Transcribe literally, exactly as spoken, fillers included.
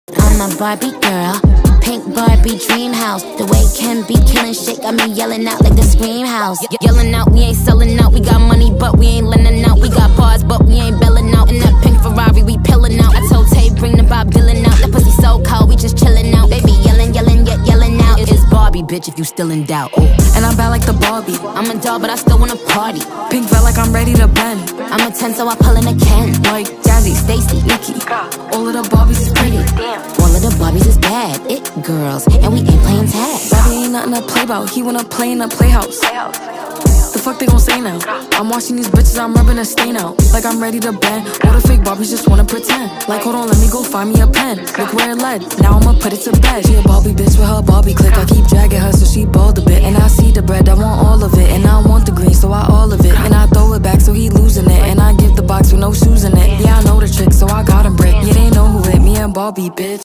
I'm a Barbie girl, pink Barbie dream house. The way Ken be killing shit got me yelling out like the Scream House. Ye yelling out, we ain't selling out. We got money, but we ain't lending out. We got bars, but we ain't belling out. In that pink Ferrari, we pillin' out. I told Tay, bring the Bob Dylan out. That pussy so cold, we just chillin' out. Baby yelling, yelling, yet yelling out. It's Barbie, bitch, if you still in doubt. Ooh. And I'm bad like the Barbie. I'm a doll, but I still wanna party. Pink felt like I'm ready to bend. I'm a ten, so I pull in a Ken. Like Jazzy, Stacy, Nikki, all of the Barbies is pretty. All of the Barbies is bad, it girls, and we ain't playing tag. Bobby ain't nothing to play about, he wanna play in a playhouse. The fuck they gon' say now? I'm watching these bitches, I'm rubbing a stain out. Like I'm ready to bend, all the fake Barbies just wanna pretend. Like hold on, let me go find me a pen. Look where it led, now I'ma put it to bed. She a Barbie bitch with her Barbie click. I keep dragging her so she bald a bit. And I see the bread, I want all of it. And I want the green, so I all of it. And I throw it back so he losing it. And I give the box with no shoes in it. Yeah, I know the trick, so I got him brick. Yeah, they know who it, me and Barbie, bitch.